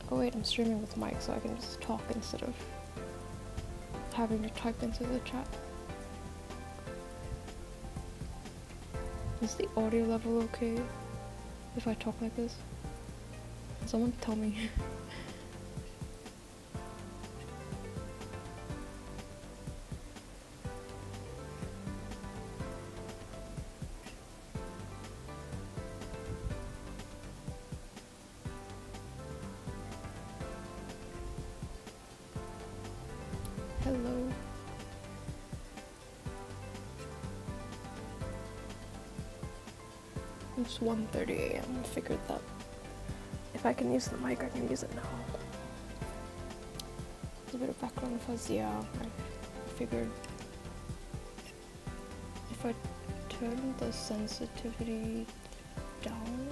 Oh wait, I'm streaming with mic, so I can just talk instead of having to type into the chat. Is the audio level okay if I talk like this? Can someone tell me? Hello. It's 1:30 AM. I figured that if I can use the mic, I can use it now. There's a bit of background fuzz, yeah. I figured if I turn the sensitivity down.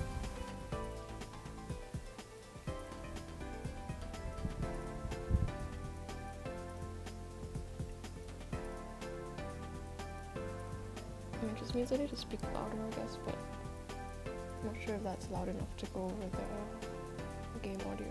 It just means I need to speak louder, I guess, but I'm not sure if that's loud enough to go over the game audio.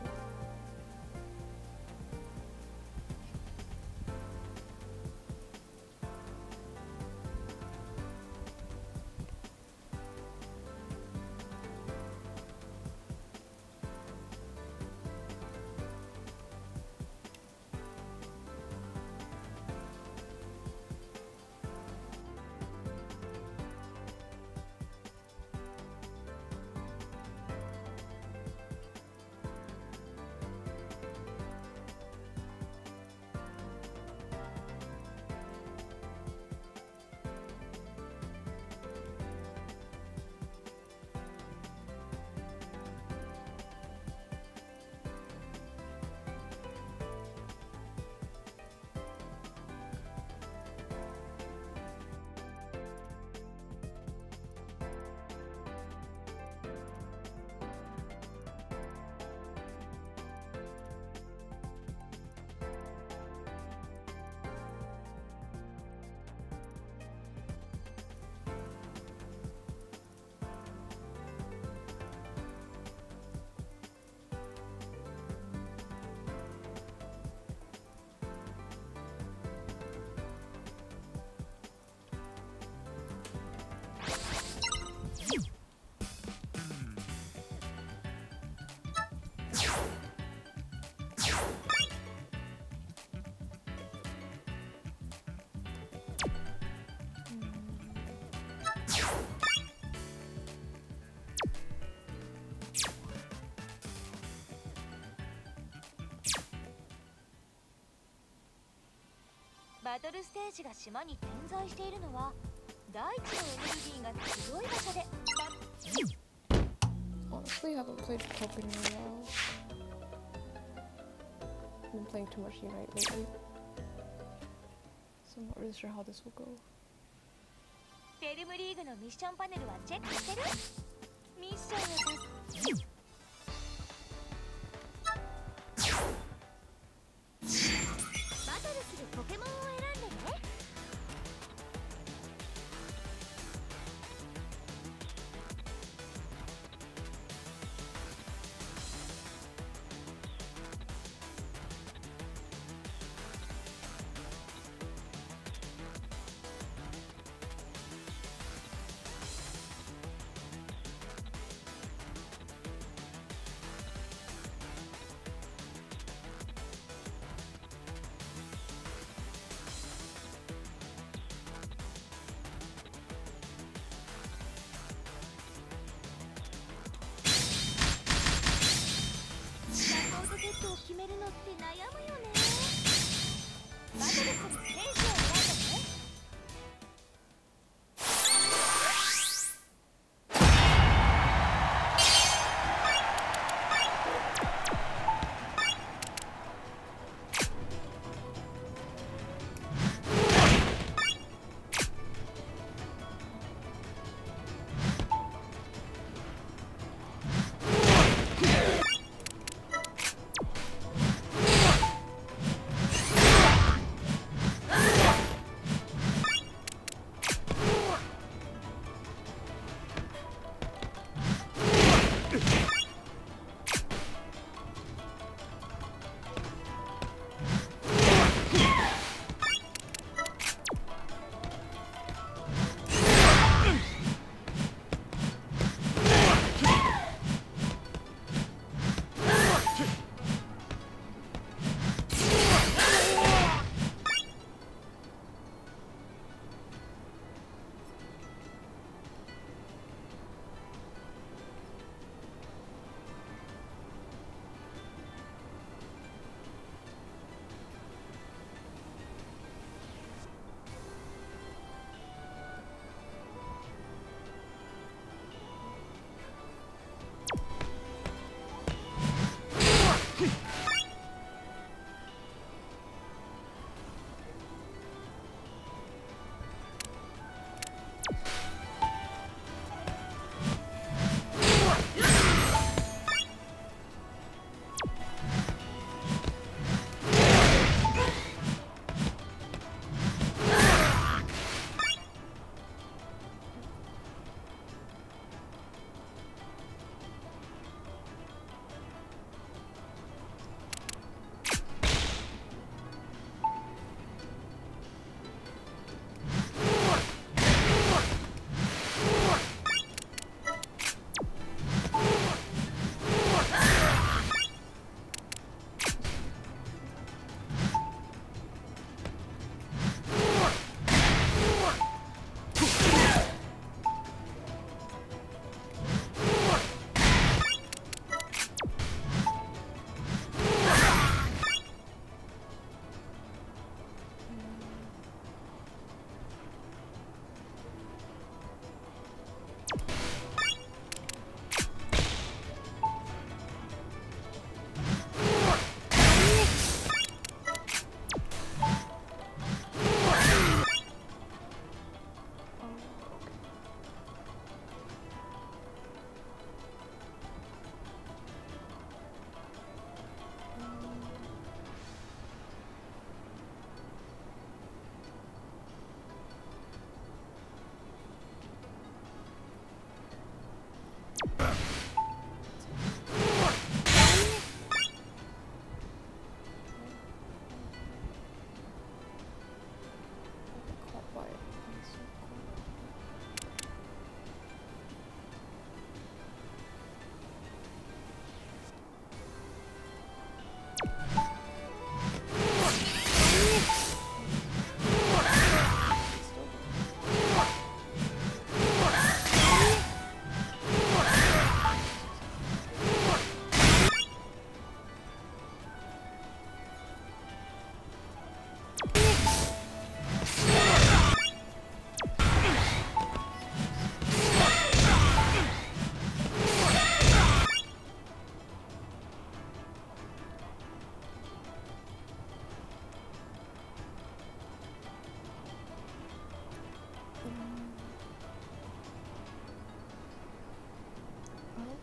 バトルステージが島に点在しているのは大地のエネルギーが強い場所で。 Honestly, I haven't played Pokemon in a while. I've been playing too much Unite lately, so I'm not really sure how this will go. フェルムリーグのミッションパネルはチェックしてる？ミッションを達成。バトルするポケモンを選んでね。決めるのって悩むよね。バトルするステージを選んでね。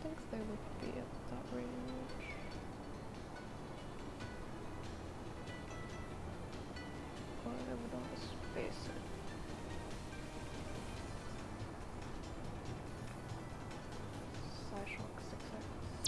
think they would be at that range. Or they would not space it. Psyshock 6x.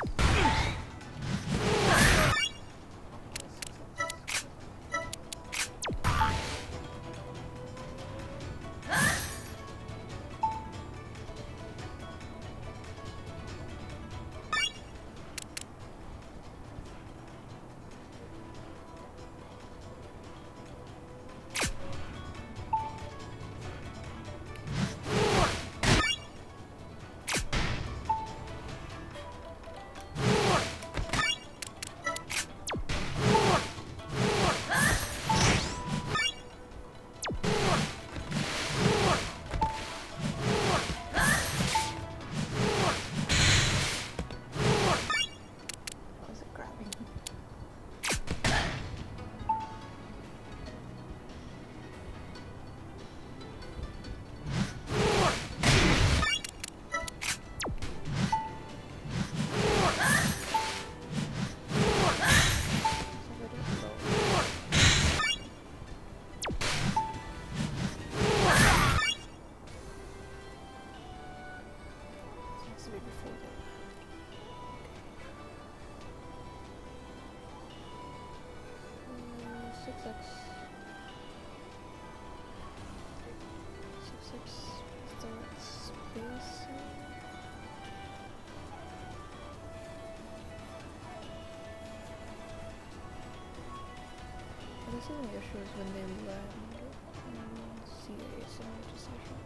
The only issue is when they land CA similar to Psyshock.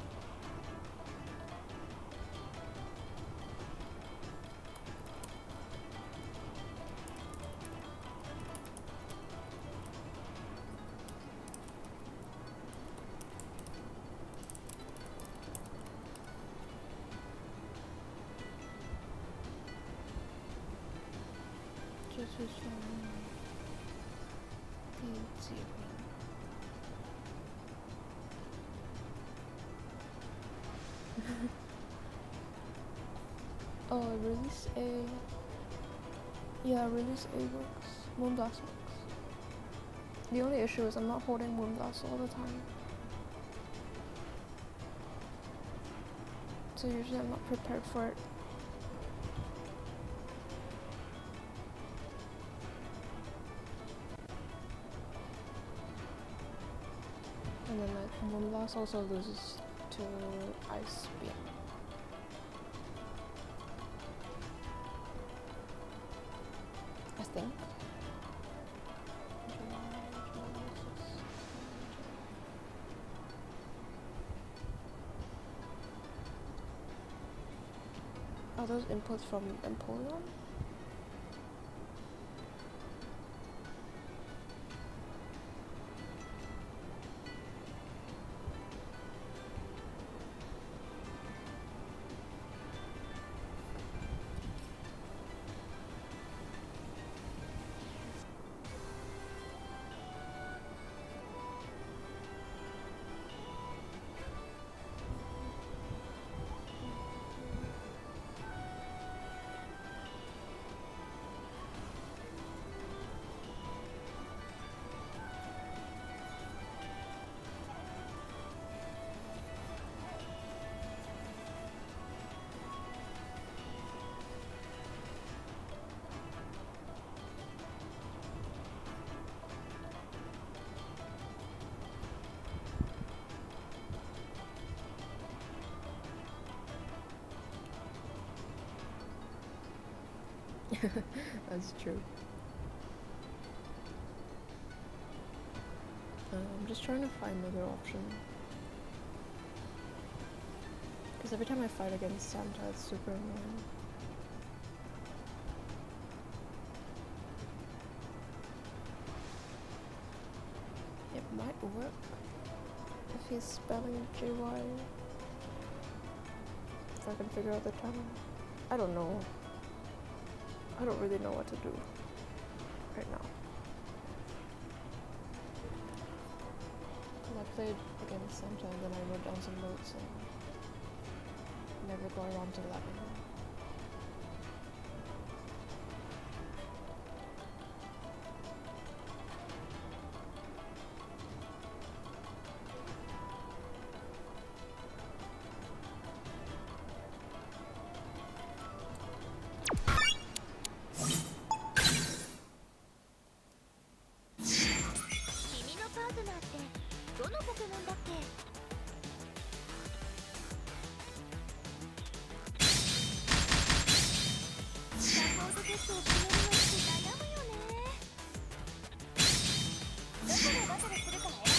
Just from oh, release A. Yeah, release A works. Moonblast works. The only issue is I'm not holding Moonblast all the time. So usually I'm not prepared for it. And then like Moonblast also loses to Ice Beam. I think. Are those inputs from Empoleon? That's true. I'm just trying to find another option. Because every time I fight against Santa, it's super annoying. It might work if he's spelling JY. If I can figure out the time. I don't know. I don't really know what to do right now. Cause I played against Santa and then I wrote down some notes and never got around to that anymore. スを決めるのって悩むよね。どこでバトルするか選んでね。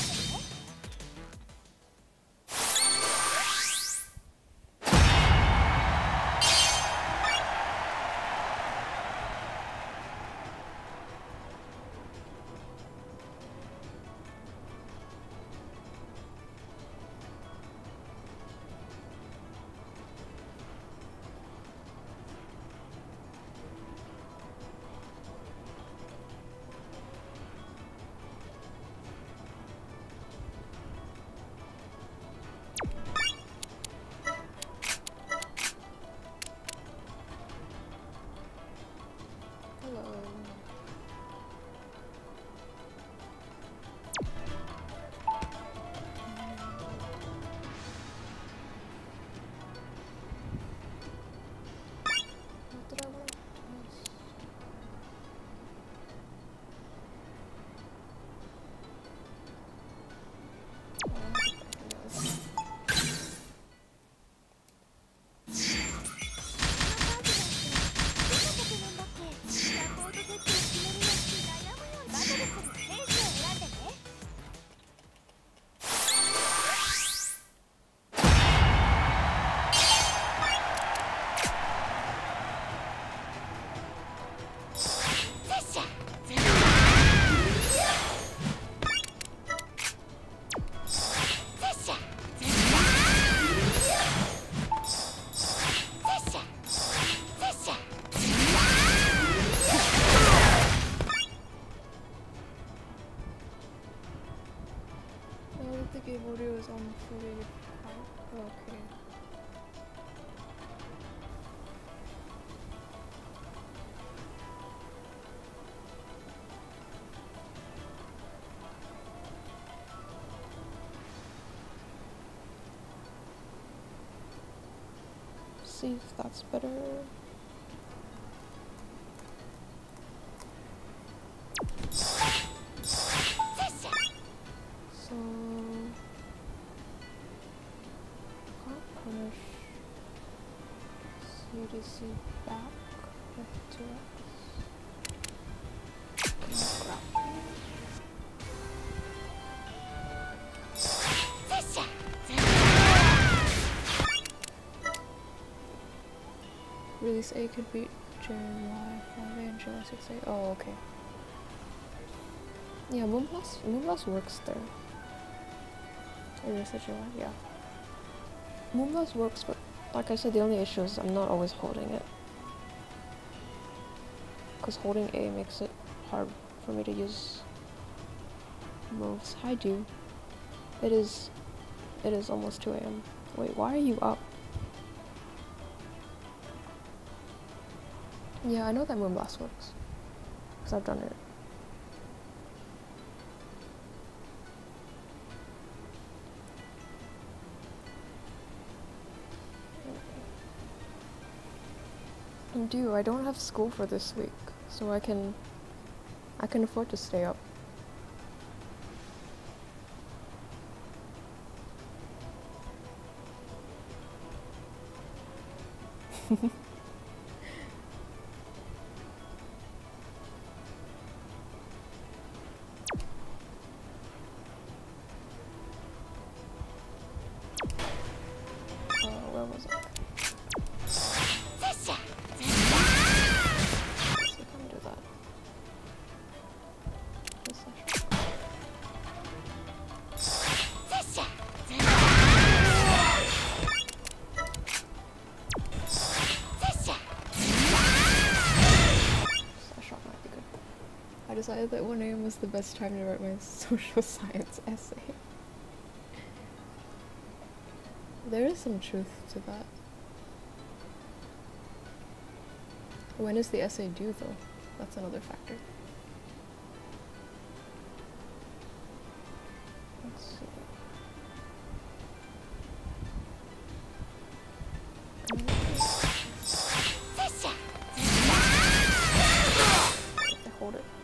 The game audio is on fully. Okay. See if that's better. So can't punish CDC back with 2x. Release A could beat July 5A and July 6A. Oh, okay. Yeah, Moonblast works there. Erase July, yeah. Moonblast works, but like I said, the only issue is I'm not always holding it. Because holding A makes it hard for me to use moves. Hi, dude. It is almost 2 AM. Wait, why are you up? Yeah, I know that Moonblast works. Because I've done it. And dude, I don't have school for this week, so I can afford to stay up. Where was I? I decided that 1 AM was the best time to write my social science essay. There is some truth to that. When is the essay due, though? That's another factor. Let's see. Hold it.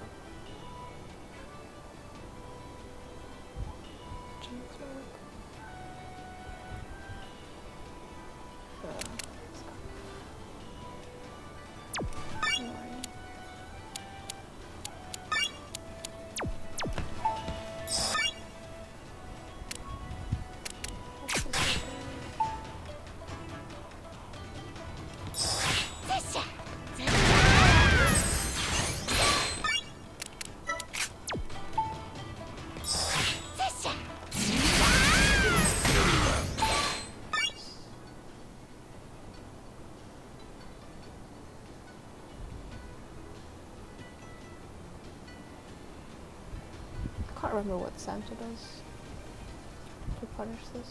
can't remember what Santa does to punish this.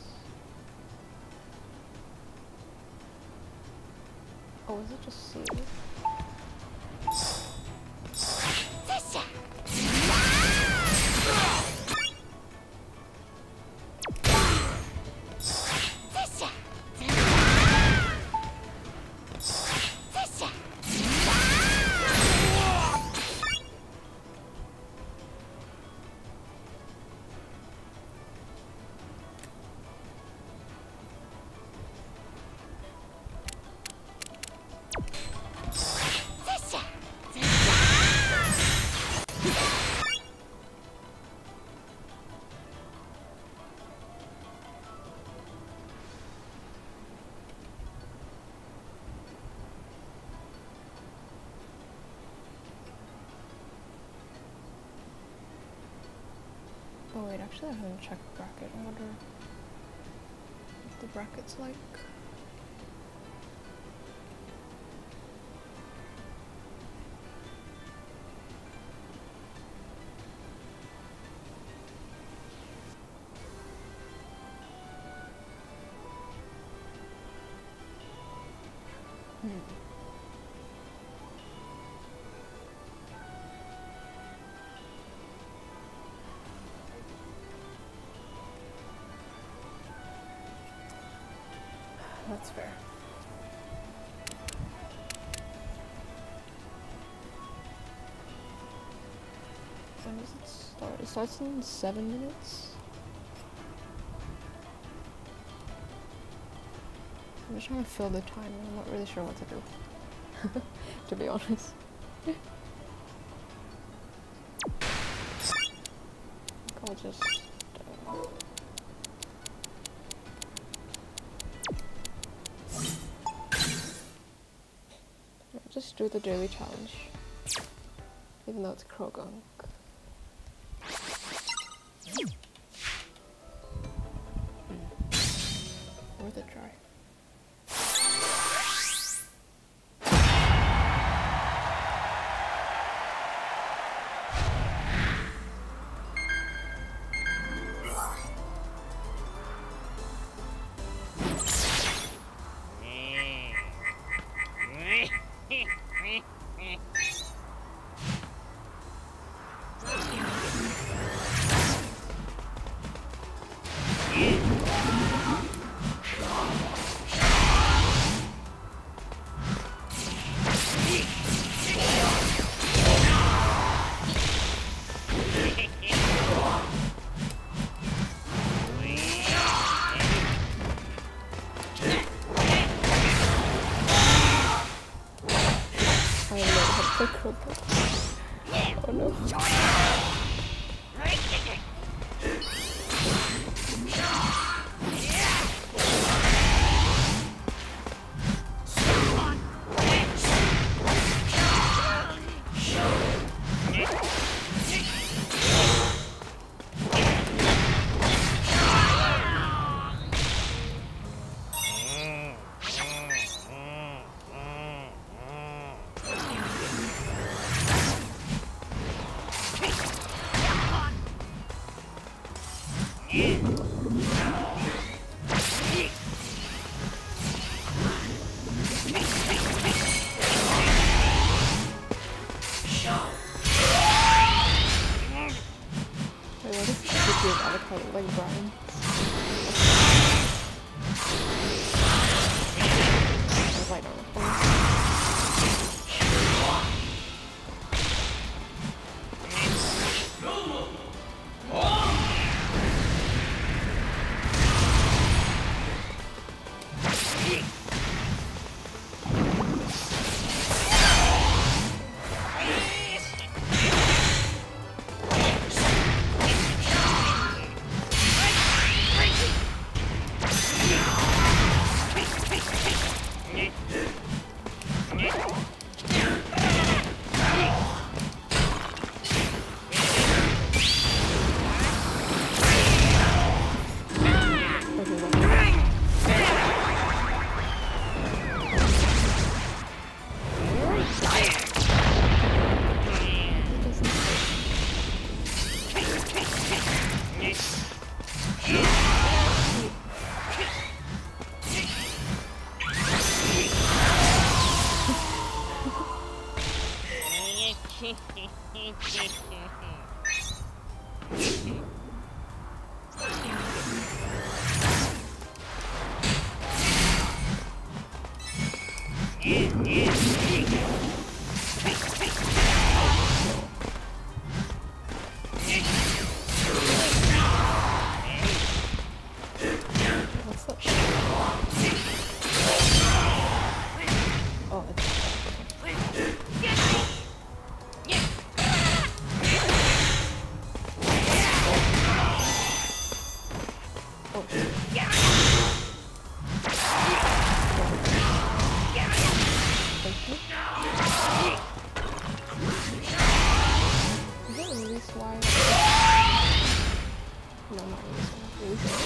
Oh, is it just C? Oh wait, actually I haven't checked bracket. I wonder what the bracket's like. That's fair. When does it start? It starts in 7 minutes. I'm just trying to fill the time and I'm not really sure what to do. To be honest. I'll just just do the daily challenge, even though it's Krogunk. Worth a try. Oh no. Like Brian. I don't know. What's that shit? Oh, it's... Oh, shit. Thank you. Is that release wire? No, not release wire. Release wire.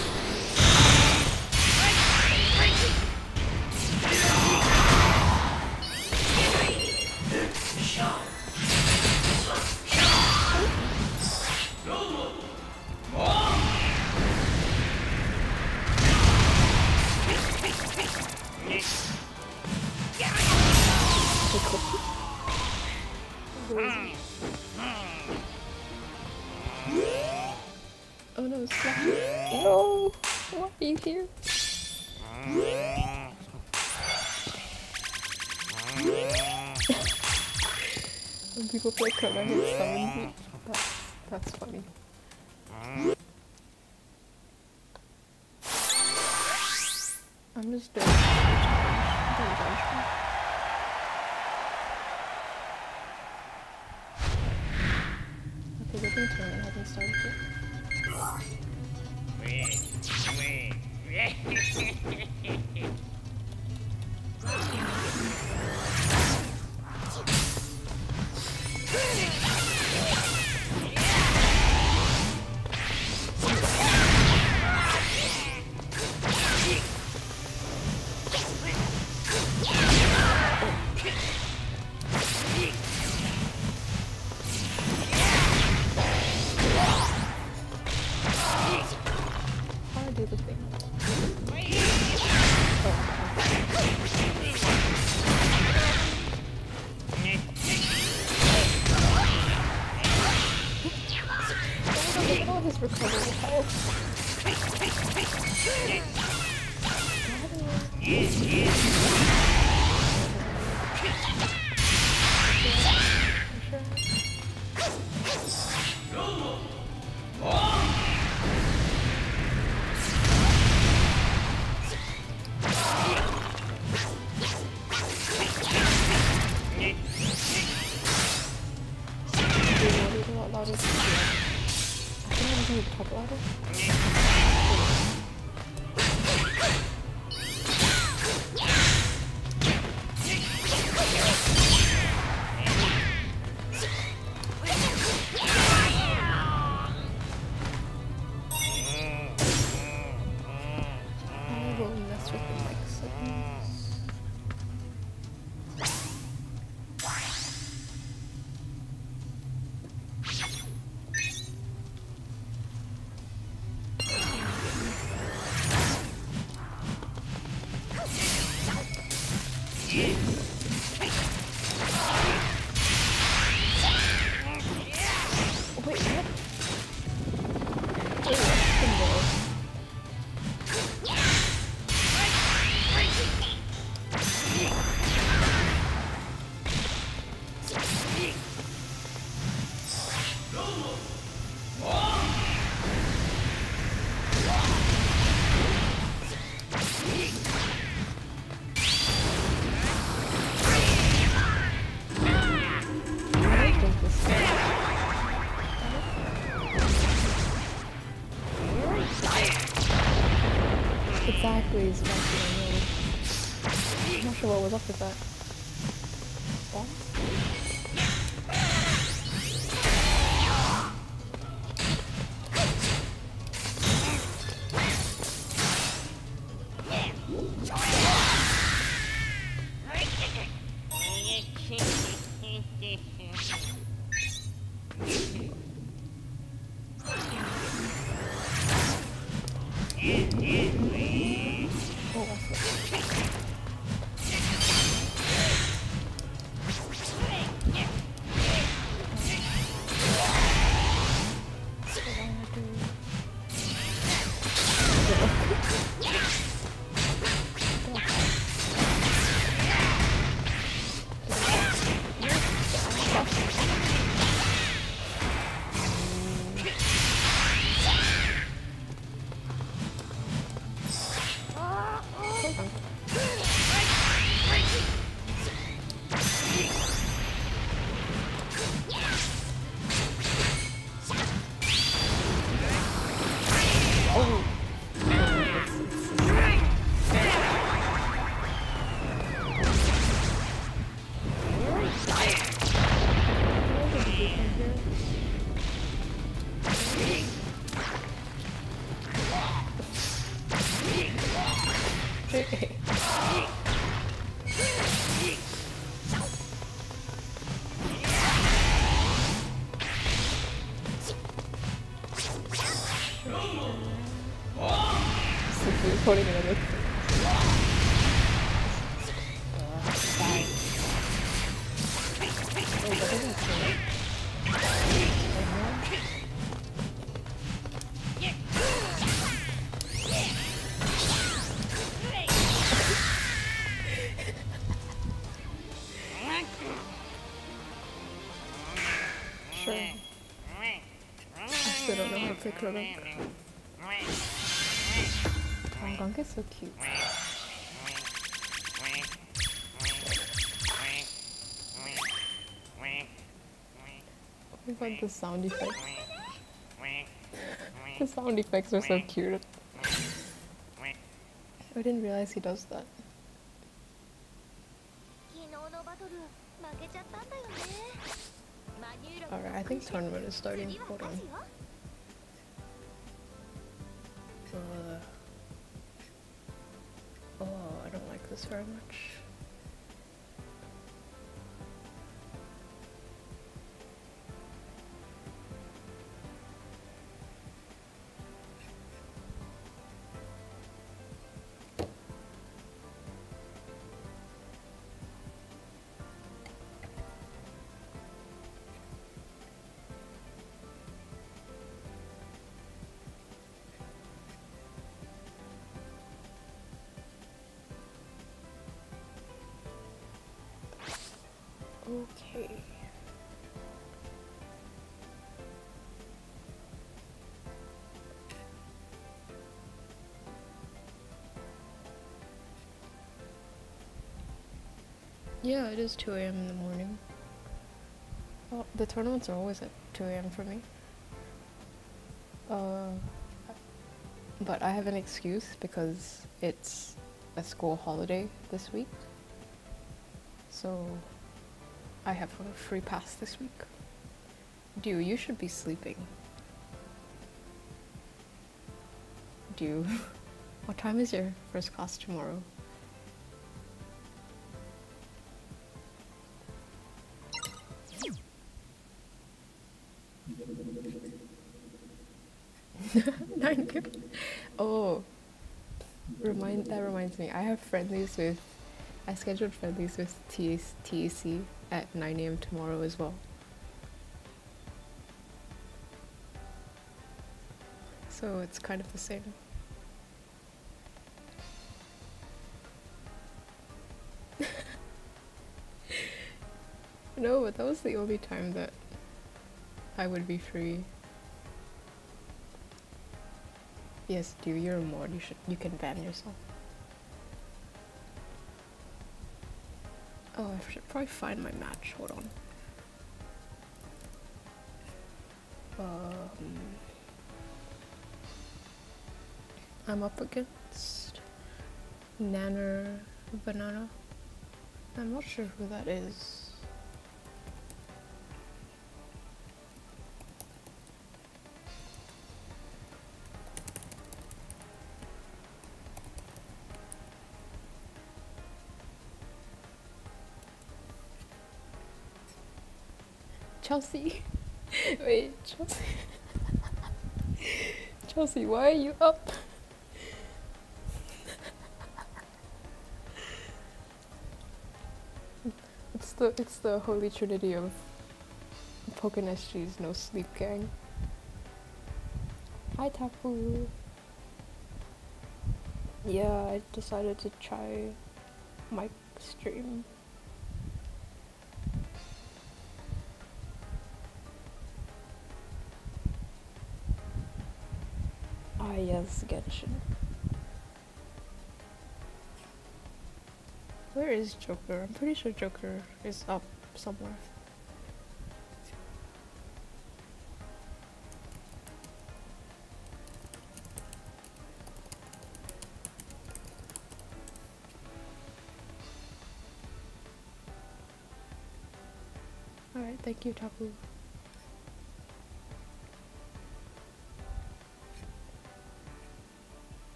Oh no, it's Fluffy. No! Why are you here? When people play Chrono Hit summons me. That's funny. I'm just doing benchmark. Okay, good thing tournament hasn't started yet. How do I do the thing? Look at all his recoverable health. Louder. I think I just need to talk louder. I will mess with the mic settings. Wait, what? Wait, what's the move? Exactly, is what I'm not sure what was up with that. Bomb? Oh, that's it. holding another. Oh, that doesn't kill. Sure. I still don't know how to play Krillin. Oh, Gonk is so cute. What about the sound effects? The sound effects are so cute. I didn't realize he does that. Alright, I think tournament is starting. Hold on. Oh, I don't like this very much. Okay. Yeah, it is 2 a.m. in the morning. Well, the tournaments are always at 2 a.m. for me. But I have an excuse because it's a school holiday this week. So I have a free pass this week. Dew, you should be sleeping. Dew, what time is your first class tomorrow? Oh, that reminds me. I scheduled friendlies with TAC at 9 a.m. tomorrow as well. So it's kind of the same. No, but that was the only time that I would be free. Yes, Dew, you're a mod. You can ban yourself. Oh, I should probably find my match. Hold on. I'm up against Nanner Banana. I'm not sure who that is. Chelsea. Wait, Chelsea. Chelsea, why are you up? It's the holy trinity of Pokken SG's no sleep gang. Hi Tapu. Yeah, I decided to try mic stream. Ah yes, Genshin. Where is Joker? I'm pretty sure Joker is up somewhere. Alright, thank you, Tapu.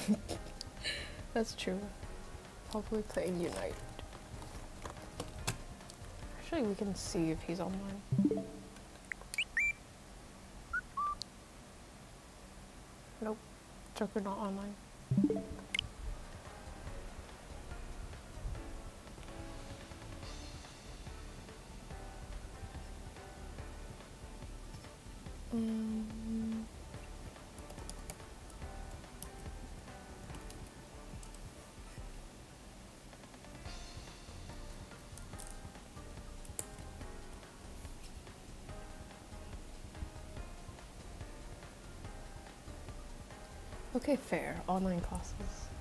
That's true. Probably playing Unite. Actually, we can see if he's online. Nope. Joker not online. Okay, fair. Online classes.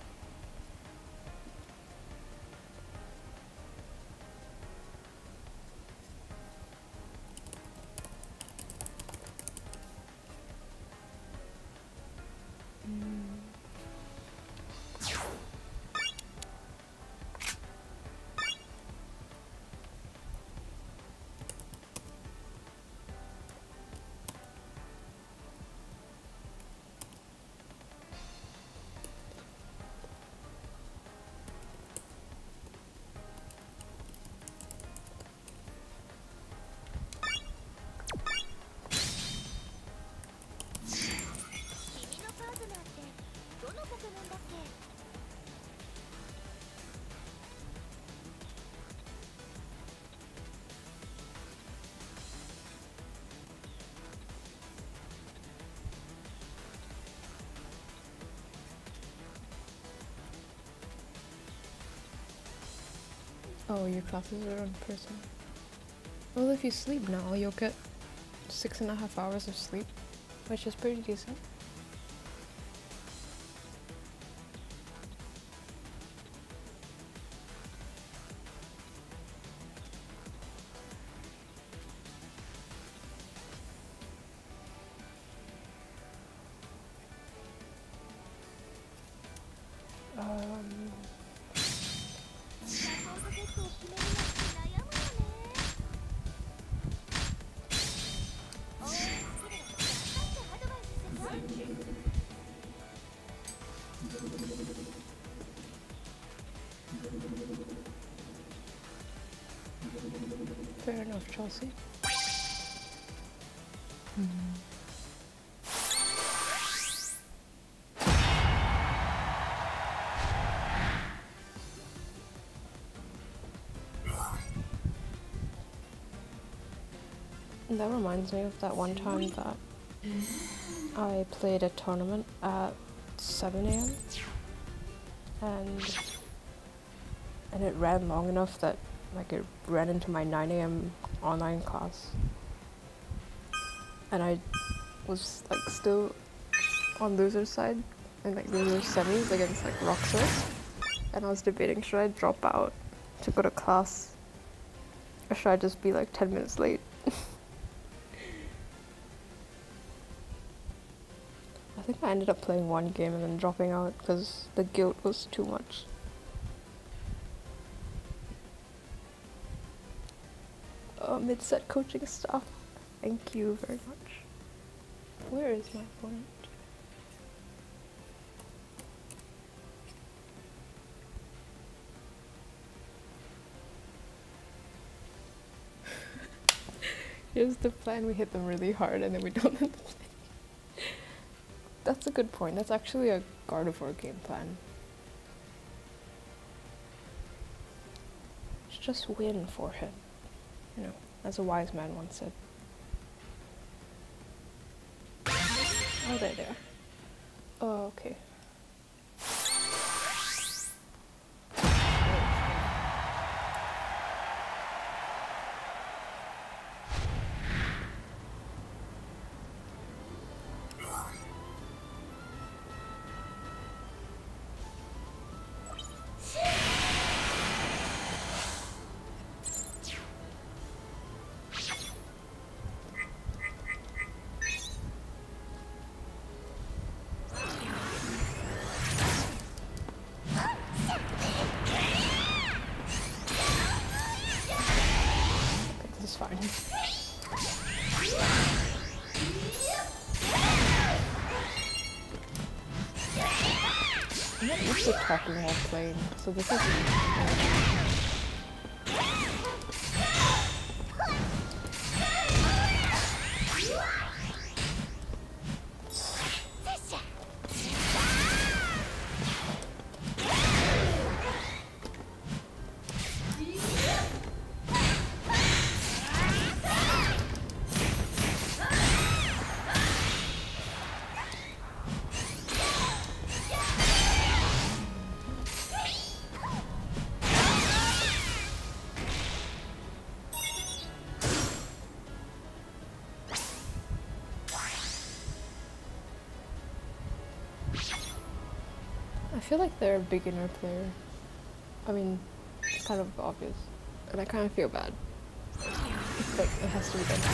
Oh, your classes are in person. Well, if you sleep now, you'll get 6.5 hours of sleep, which is pretty decent. Fair enough, Chelsea. That reminds me of that one time that I played a tournament at 7 AM and it ran long enough that like it ran into my 9 AM online class, and I was like still on loser's side in like loser semis against like Roxas, and I was debating, should I drop out to go to class or should I just be like 10 minutes late? I think I ended up playing one game and then dropping out because the guilt was too much. Mid-set coaching staff. Thank you very much. Where is my opponent? Here's the plan, we hit them really hard and then we don't let them play. That's a good point. That's actually a Gardevoir game plan. Just win for him. You know, as a wise man once said. Oh, there they are. Oh, okay. used to talking while playing, so this is I feel like they're a beginner player. I mean, it's kind of obvious. And I kind of feel bad. But it has to be done.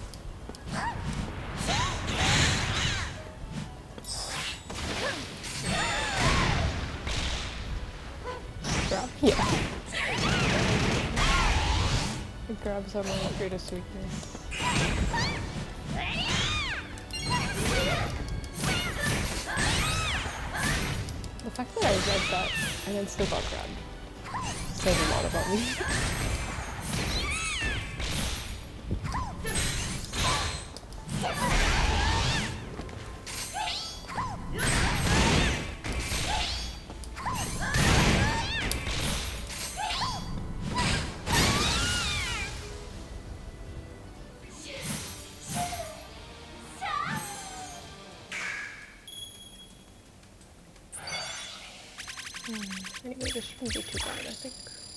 Grab? Yeah. Grabs are my greatest weakness. The fact that I read that and then still got grabbed says a lot about me. Anyway, this shouldn't be too bad, I think.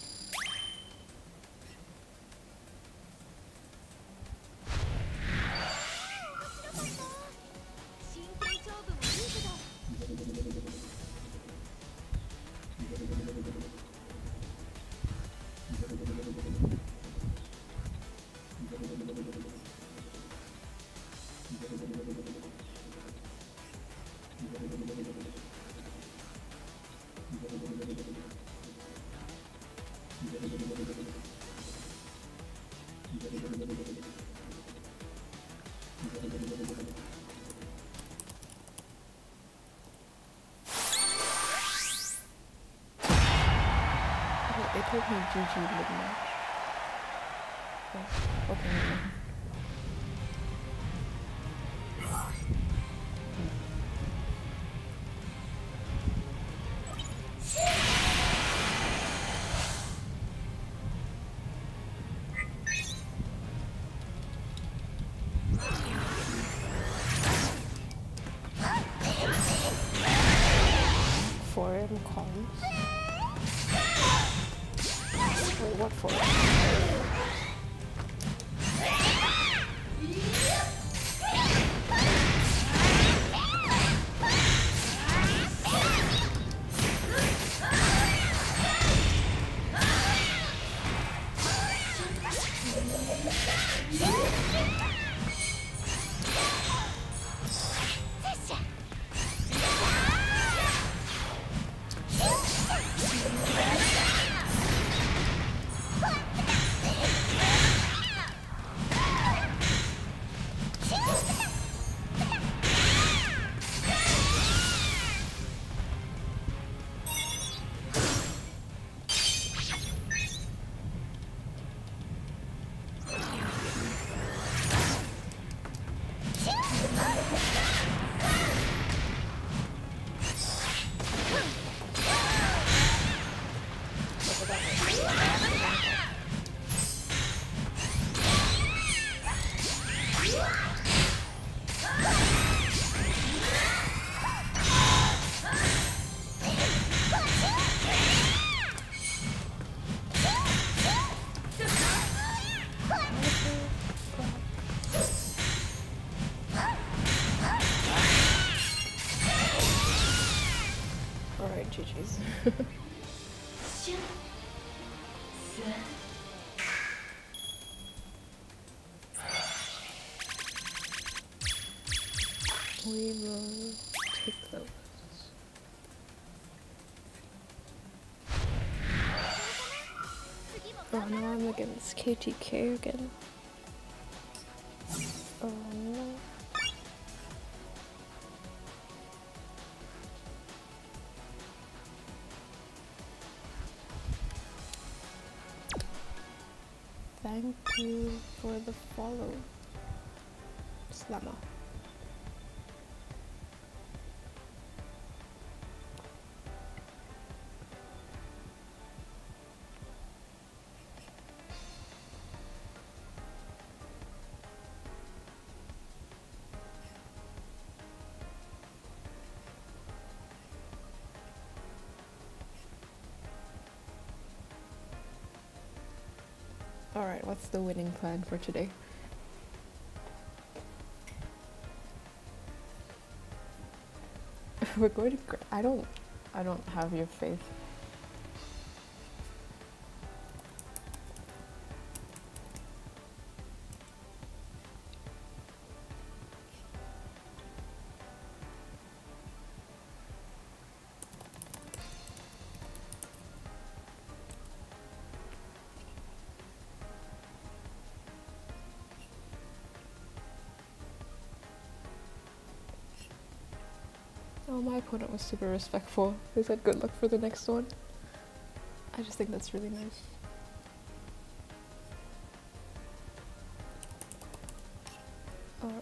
后面 GG 了吗？哦，OK。4M comms. Wait, what for? Alright, GG's. We will take those. Oh, now I'm against KTK again. Oh no. Thank you for the follow, Slammer. Alright, what's the winning plan for today? We're going to I don't have your faith. Oh, my opponent was super respectful. They said good luck for the next one. I just think that's really nice. Alright.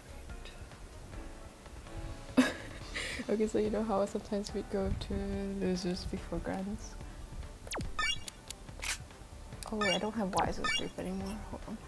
Okay, so you know how sometimes we go to losers before grands? Oh wait, I don't have Wise's group anymore. Hold on.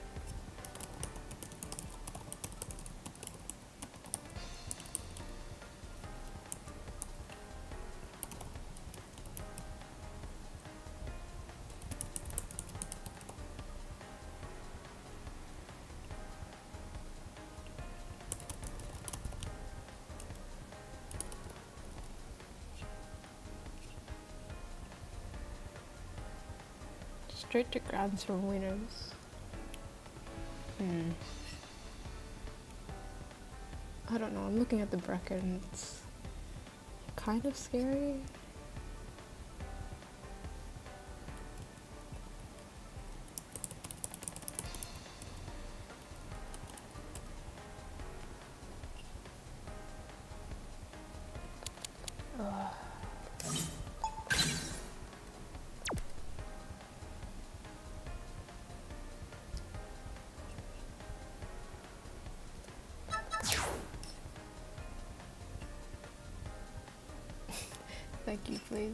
Straight to grands from winners. I don't know, I'm looking at the bracket and it's kind of scary. Thank you, please.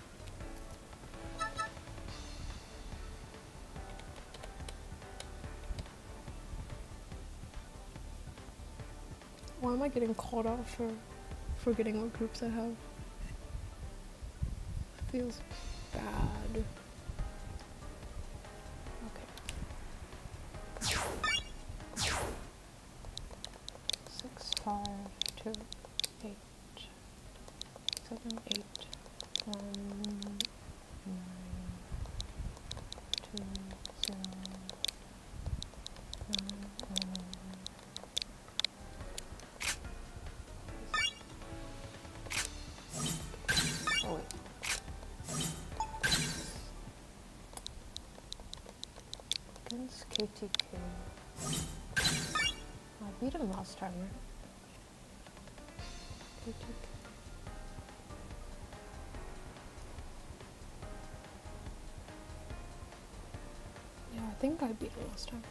Why am I getting called out for forgetting what groups I have? Feels bad. Okay. 6, 5, 2, 8, 7, 8, 1, 9, 2, 0, 9, 11. Oh wait. Against KTK. I beat him last time, right? KTK. Yeah, I think I beat him last time.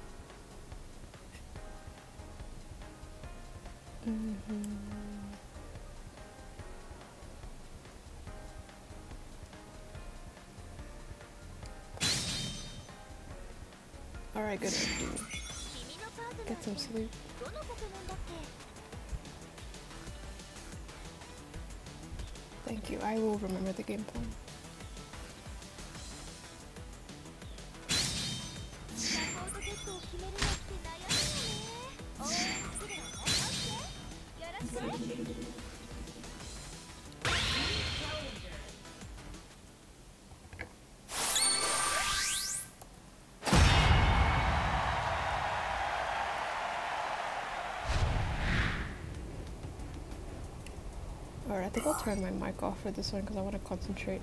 Alright, good. Get some sleep. Thank you, I will remember the game plan. Alright, I think I'll turn my mic off for this one because I want to concentrate.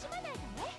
しまないとね。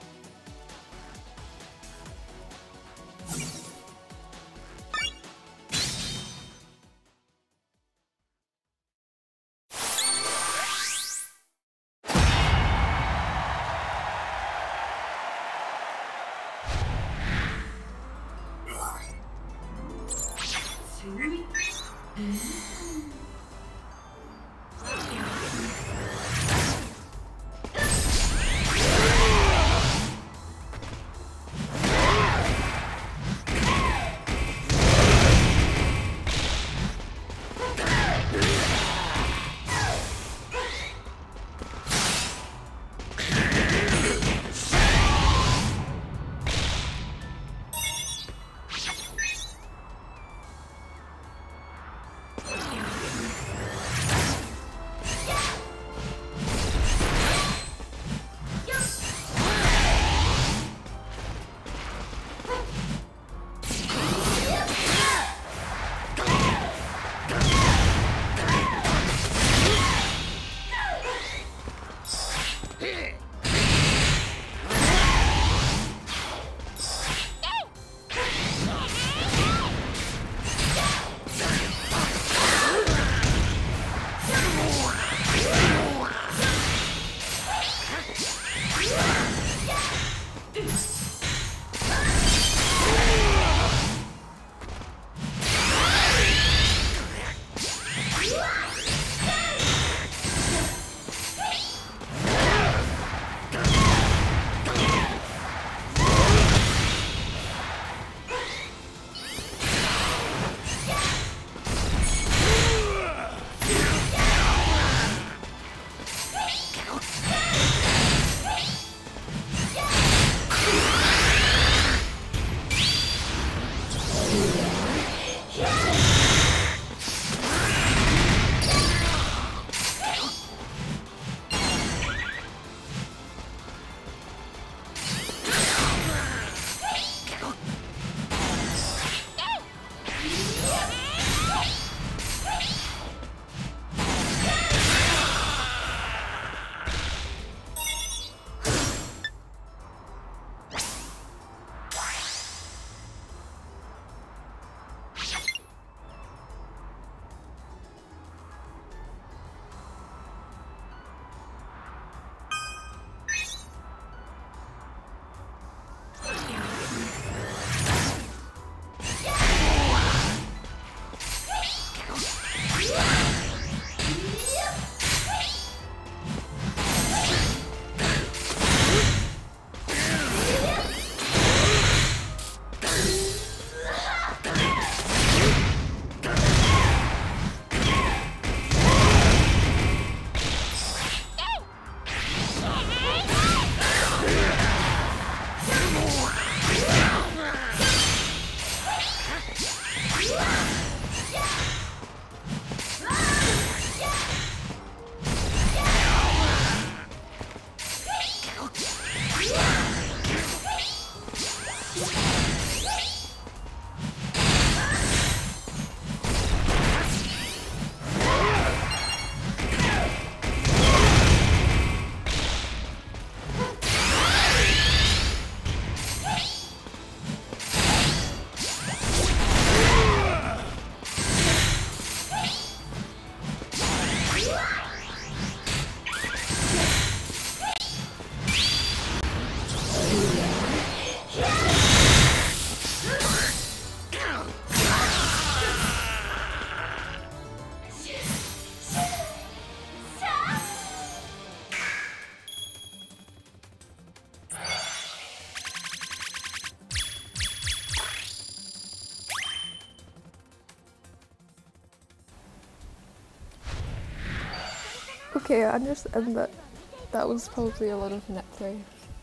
Okay, I understand that that was probably a lot of net play,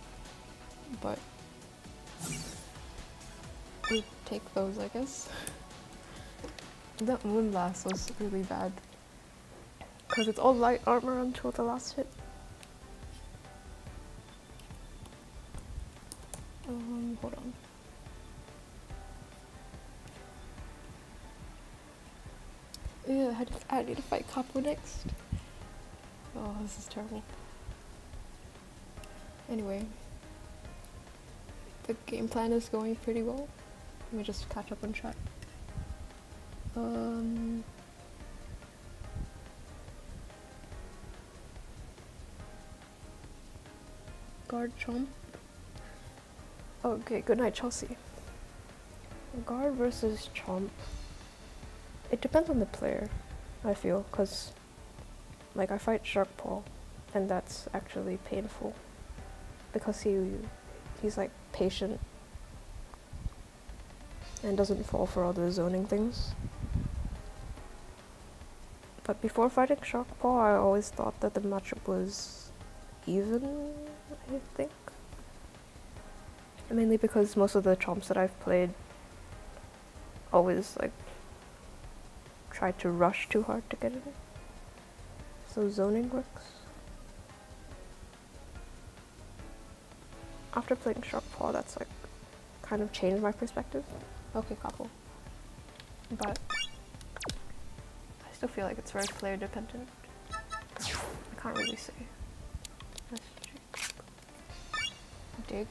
but we take those, I guess. That Moonblast was really bad, because it's all light armor until the last hit. Hold on. Yeah, I need to fight Kapu next. Oh, this is terrible. Anyway, the game plan is going pretty well. Let me just catch up on chat. Guard Chomp. Okay, good night, Chelsea. Guard versus Chomp. It depends on the player, I feel, because like I fight Shark Paw, and that's actually painful because he's like patient and doesn't fall for all the zoning things. But before fighting Shark Paw, I always thought that the matchup was even, I think. Mainly because most of the chomps that I've played always like try to rush too hard to get it. So zoning works. After playing Shark Paw, that's like kind of changed my perspective. Okay, couple. But I still feel like it's very player dependent. I can't really say. Let's check. Dig.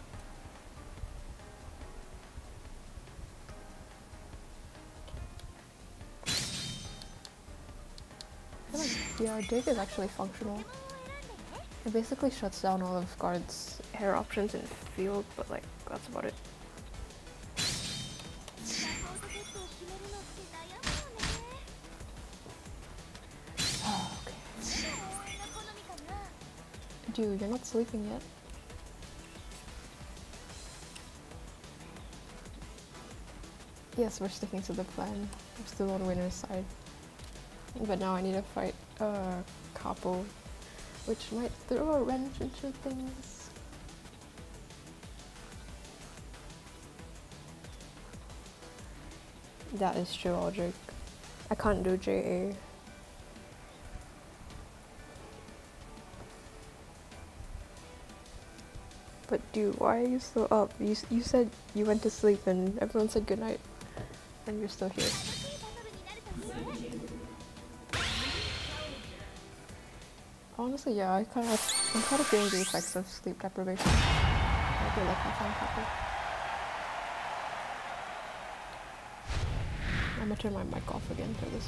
I feel like, yeah, Dig is actually functional. It basically shuts down all of Guard's hair options in field, but like, that's about it. Oh, okay. Dude, you're not sleeping yet. Yes, we're sticking to the plan. We're still on winner's side. But now I need to fight Capo, which might throw a wrench into things. That is true, Aldrich. I can't do JA. But dude, why are you still up? You said you went to sleep and everyone said goodnight. And you're still here. Honestly, yeah, I'm kind of feeling the effects of sleep deprivation. I feel like I can't happen. I'm gonna turn my mic off again for this.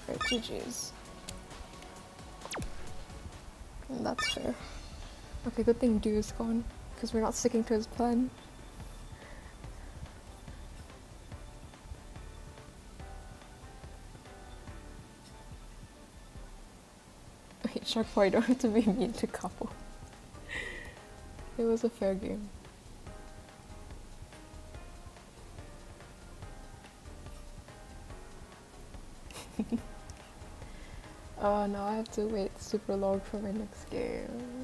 Right, GG's. And that's fair. Okay, good thing Do is gone, because we're not sticking to his plan. Wait, Sharkboy, you don't have to be mean to couple. It was a fair game. Oh, now I have to wait super long for my next game.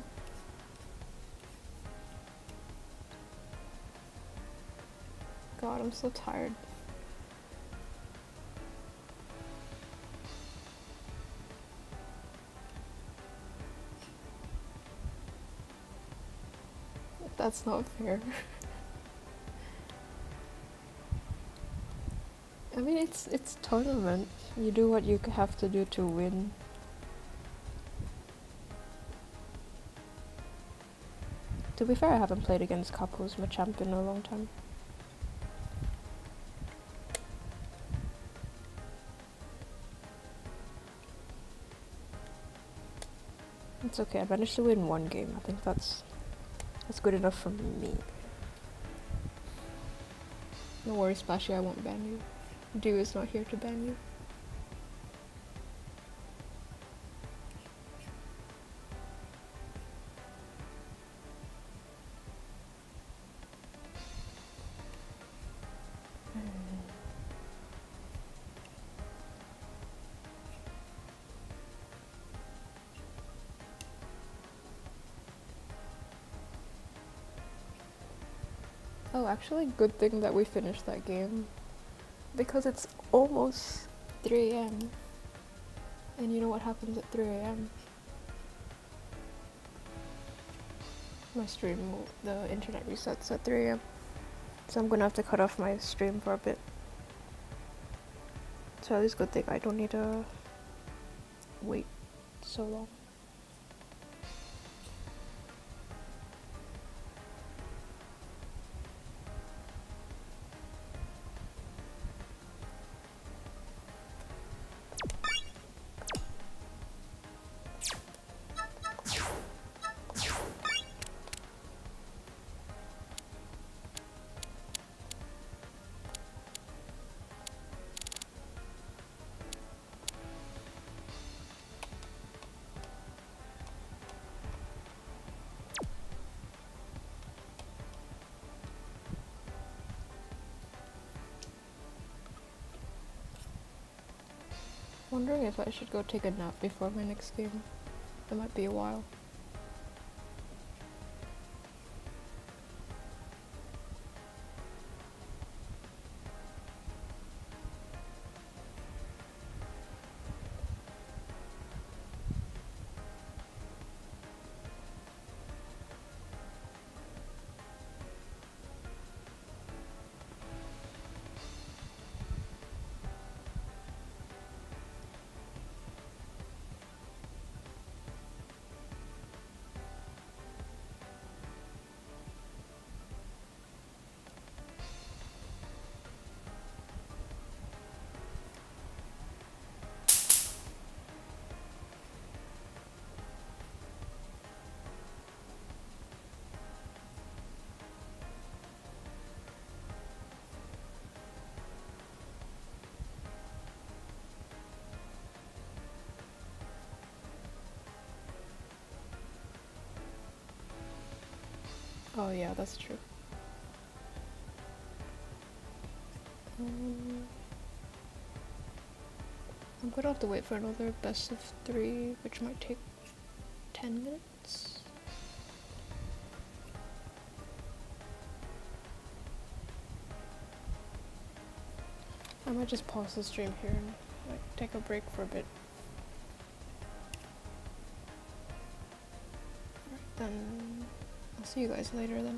God, I'm so tired. That's not fair. I mean, it's tournament. You do what you have to do to win. To be fair, I haven't played against couples Machamp in a long time. It's okay, I managed to win one game. I think that's good enough for me. No worries, Splashy, I won't ban you. Do is not here to ban you. Oh, actually, good thing that we finished that game. Because it's almost 3 AM. And you know what happens at 3 AM? My stream, the internet resets at 3 AM. So I'm gonna have to cut off my stream for a bit. So at least good thing I don't need to wait so long. Wondering if I should go take a nap before my next game. It might be a while. Oh yeah, that's true. I'm gonna have to wait for another best of 3, which might take 10 minutes. I might just pause the stream here and like take a break for a bit. Alright, then I'll see you guys later then.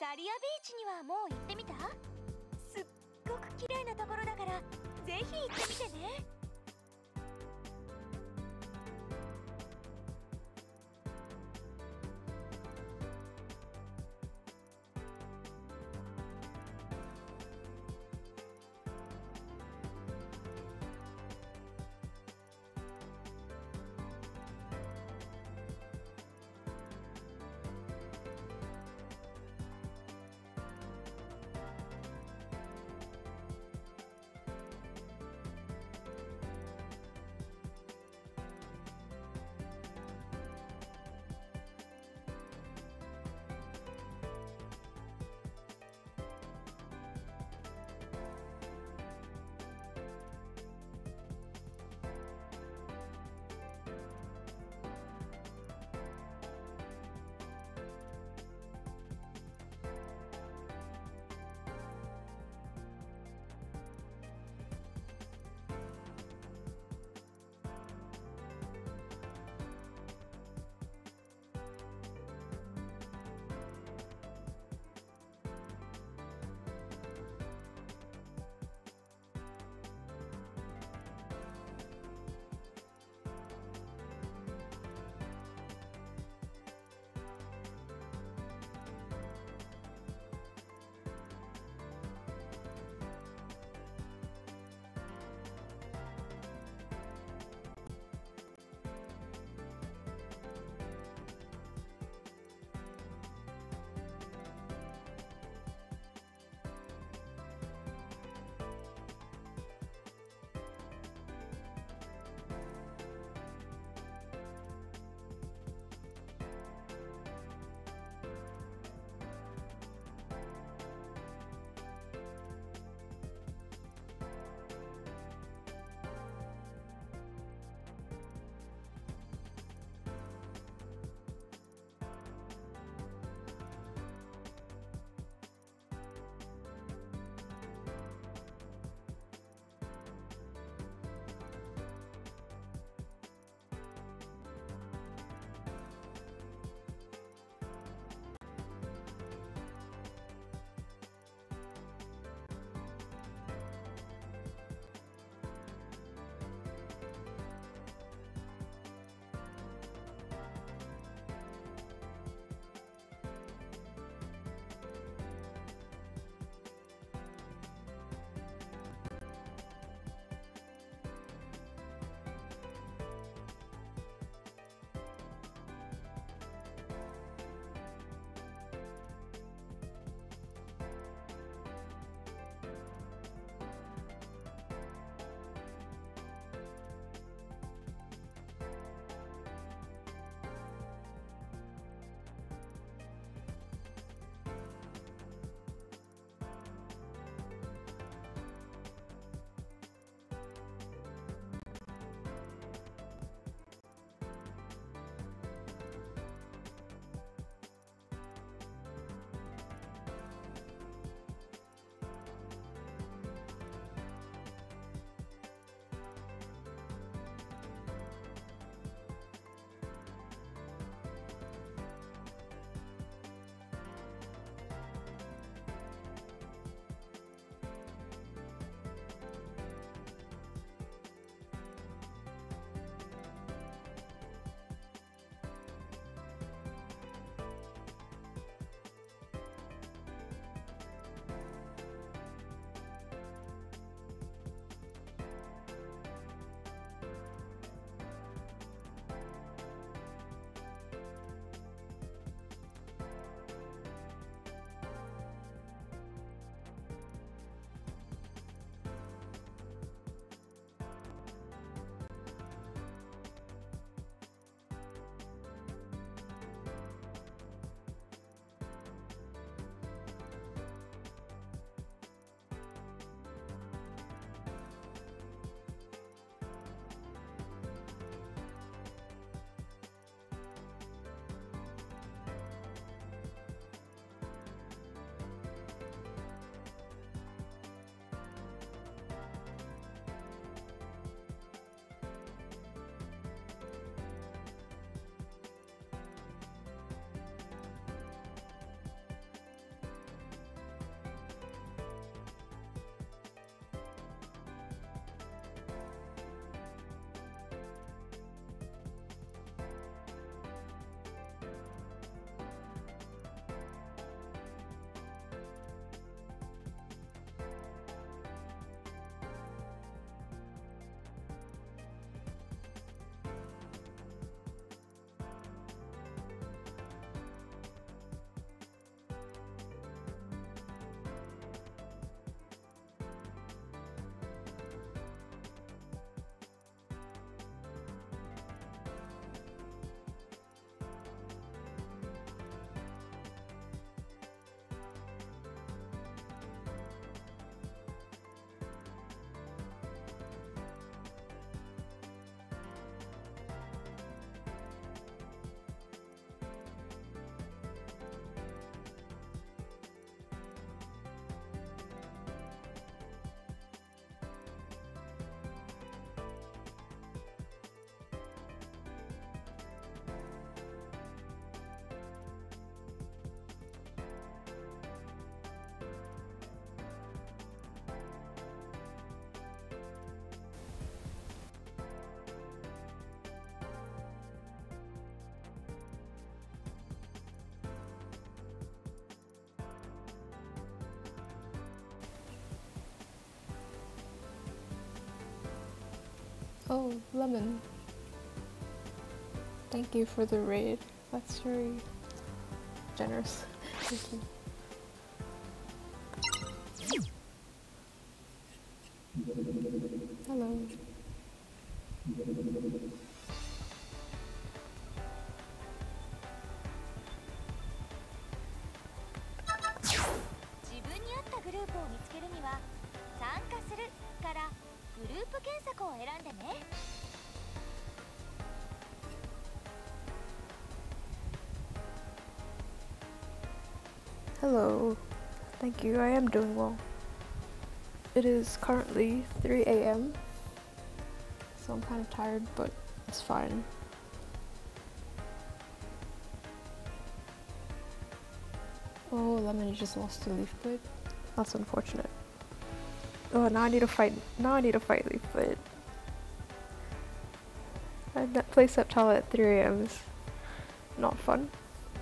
マリアビーチにはもう行ってみた？すっごく綺麗なところだからぜひ行ってみてね。 Oh, Lemon. Thank you for the raid. That's very generous. Thank you. Hello. 自分に合ったグループを見つけるには参加するからグループ検索を選んでね。 Hello. Thank you. I am doing well. It is currently 3 a.m. So I'm kind of tired, but it's fine. Oh, Lemon, you just lost to Leaf Blade. That's unfortunate. Oh, now I need to fight. Now I need to fight Leaf Blade. And that play Septile at 3 a.m. is not fun.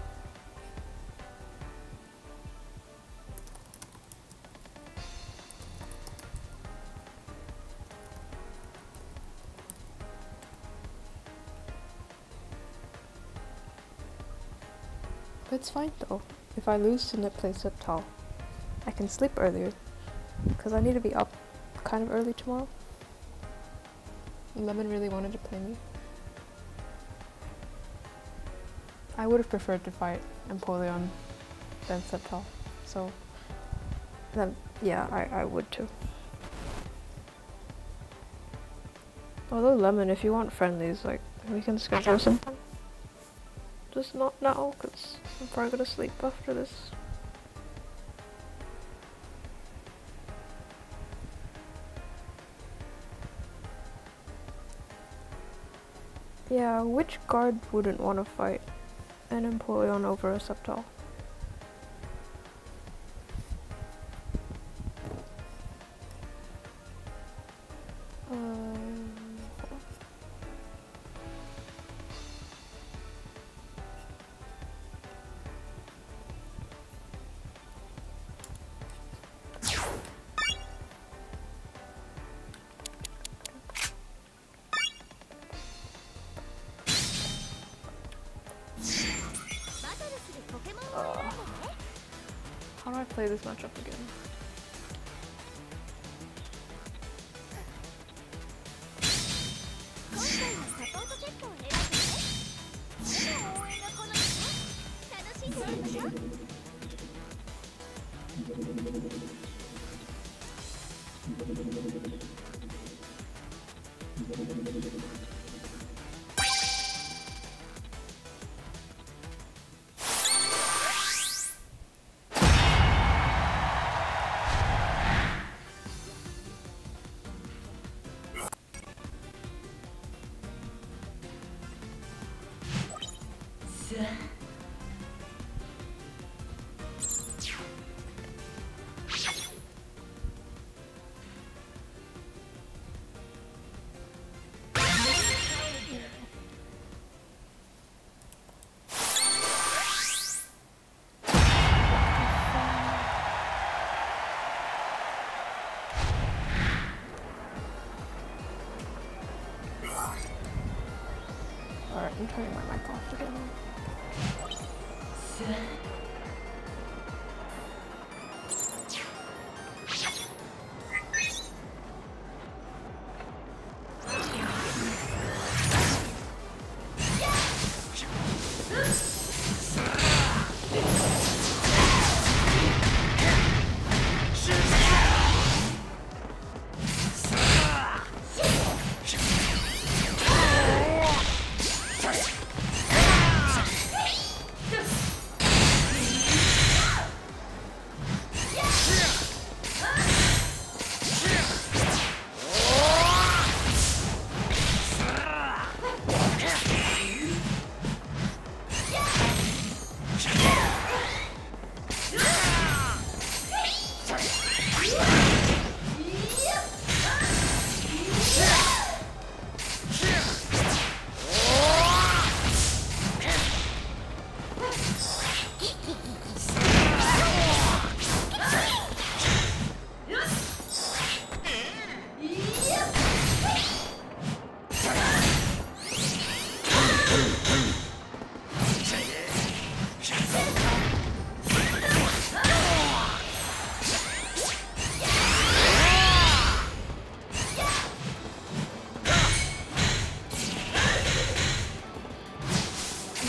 But it's fine though. If I lose to Nip Play Septile, I can sleep earlier. Because I need to be up kind of early tomorrow. Lemon really wanted to play me. I would have preferred to fight Empoleon than Septile. So, then, yeah, I would too. Although Lemon, if you want friendlies, like, we can schedule something. Just not now, because I'm probably gonna sleep after this. Yeah, which guard wouldn't want to fight an Empoleon over a Septile? How do I play this matchup again? Alright, I'm turning my mic off again.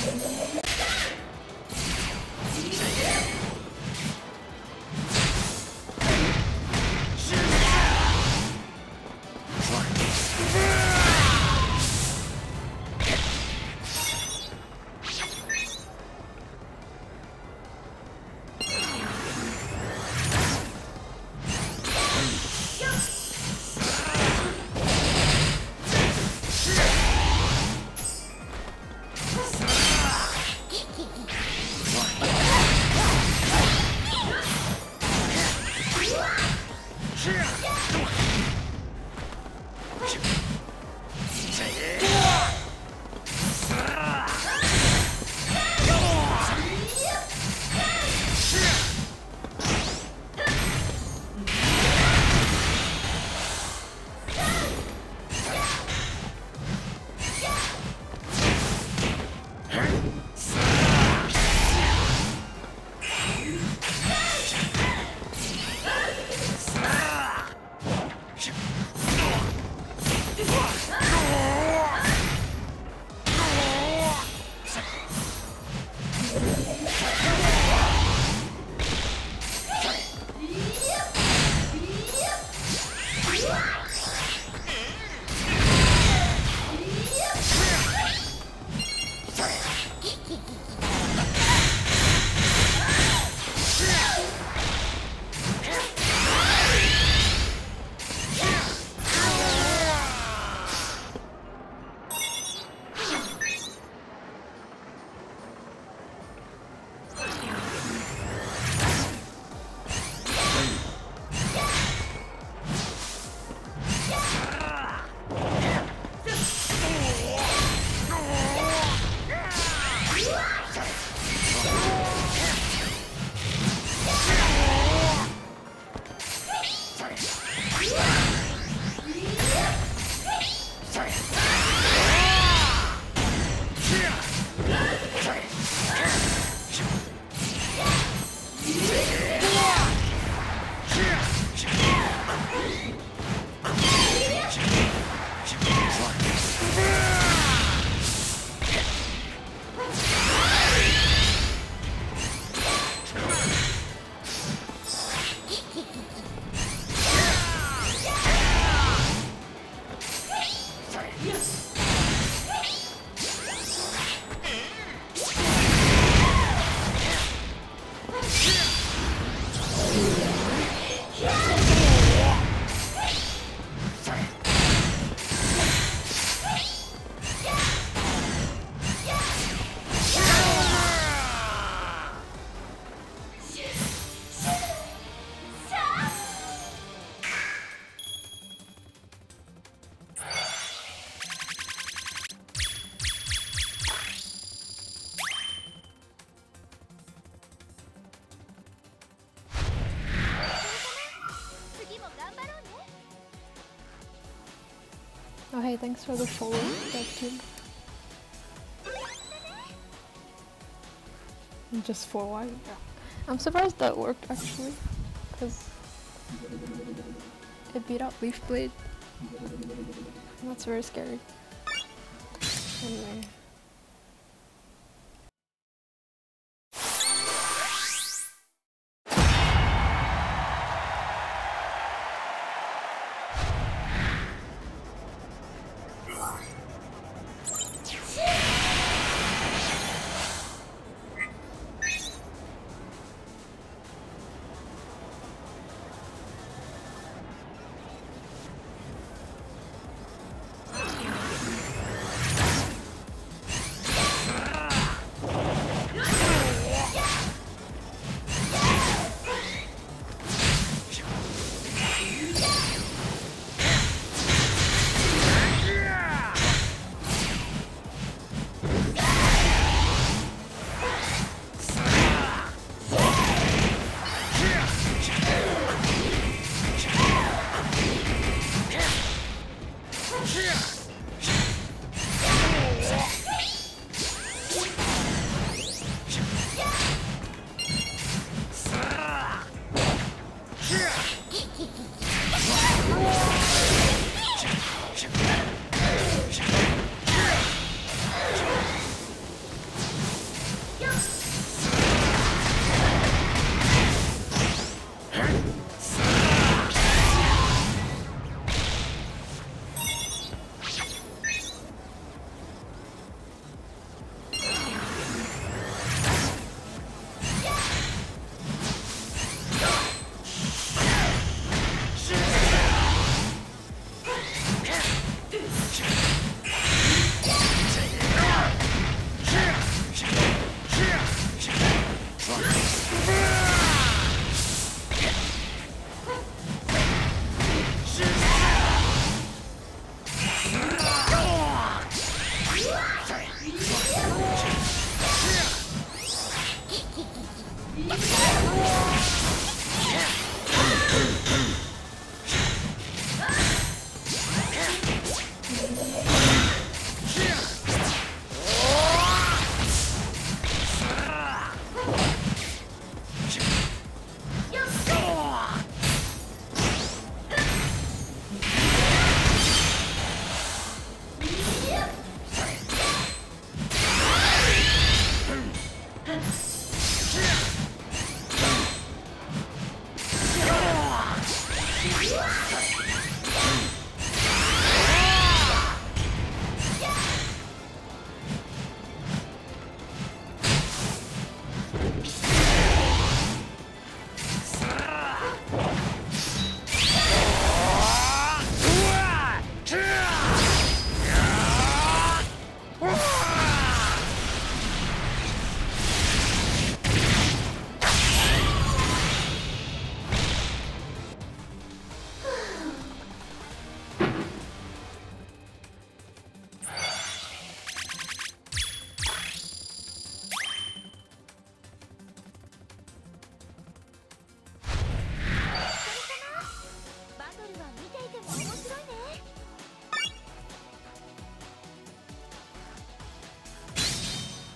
Oh hey, thanks for the follow, RedTube. Just for a while. Yeah. I'm surprised that worked actually, because it beat up Leaf Blade. That's very scary. Anyway.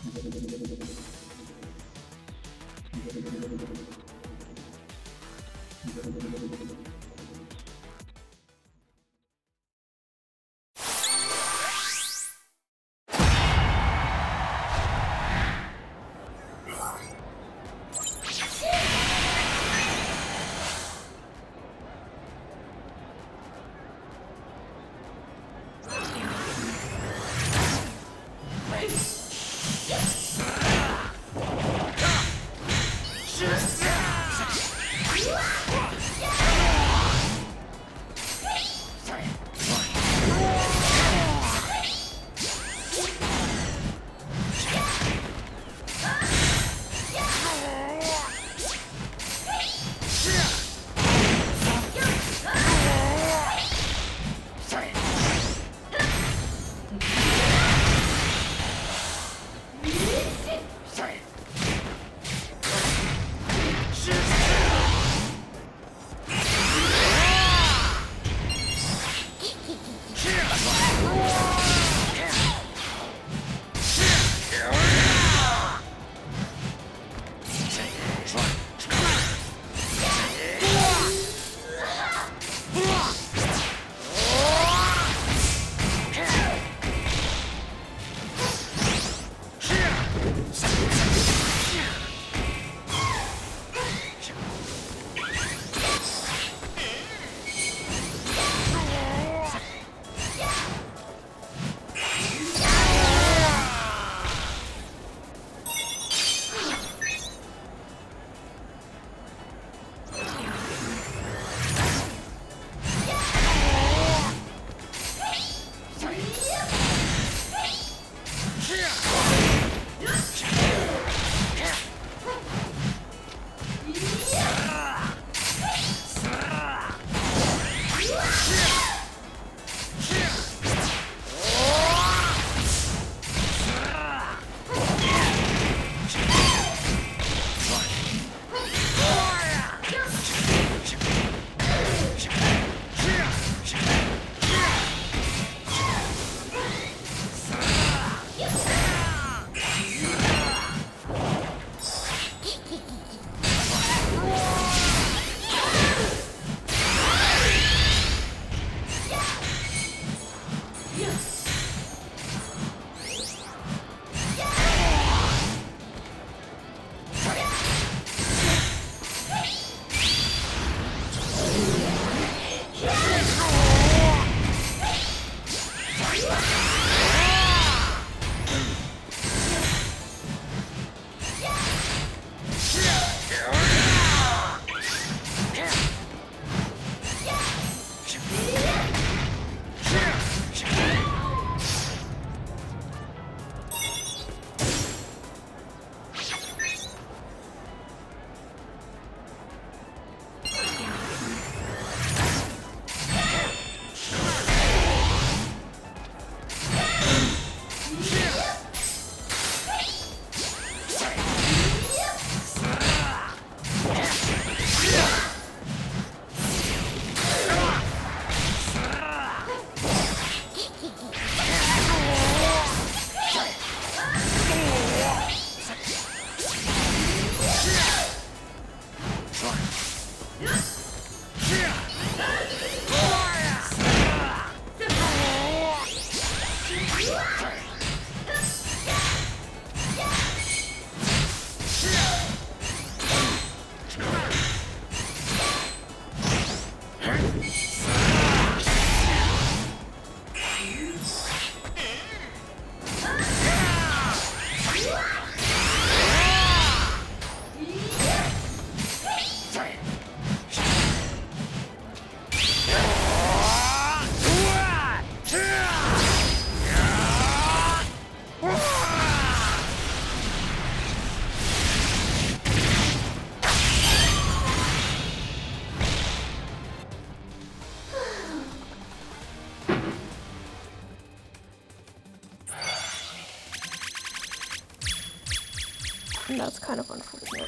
And that's kind of unfortunate.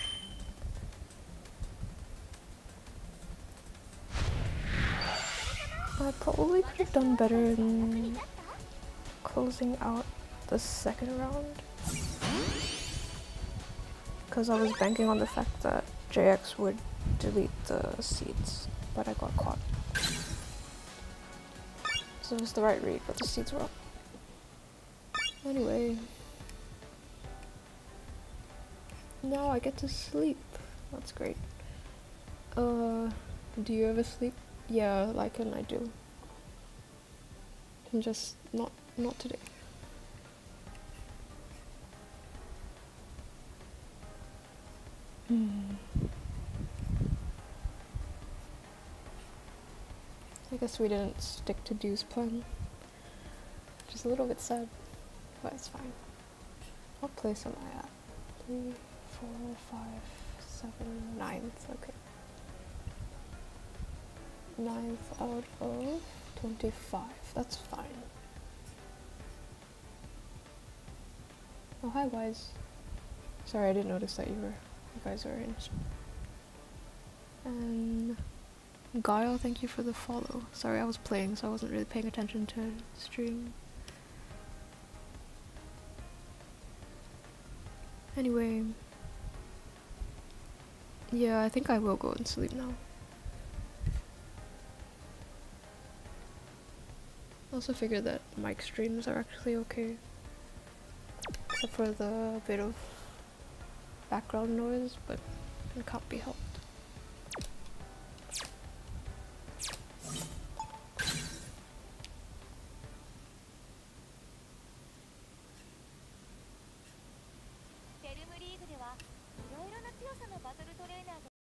I probably could have done better in closing out the second round. because I was banking on the fact that JX would delete the seeds, but I got caught. So it was the right read, but the seeds were up. Anyway. Now I get to sleep. That's great. Do you ever sleep? Yeah, Lycan, I do. I'm just not today. I guess we didn't stick to Dew's plan. Which is a little bit sad, but it's fine. What place am I at? 3, 4, 5, 7, 9th, okay. 9th out of 25, that's fine. Oh, hi Wise. Sorry, I didn't notice that you guys were in. And Guile, thank you for the follow. Sorry, I was playing, so I wasn't really paying attention to stream. Anyway, yeah, I think I will go and sleep now. I also figured that mic streams are actually okay, except for the bit of background noise, but it can't be helped.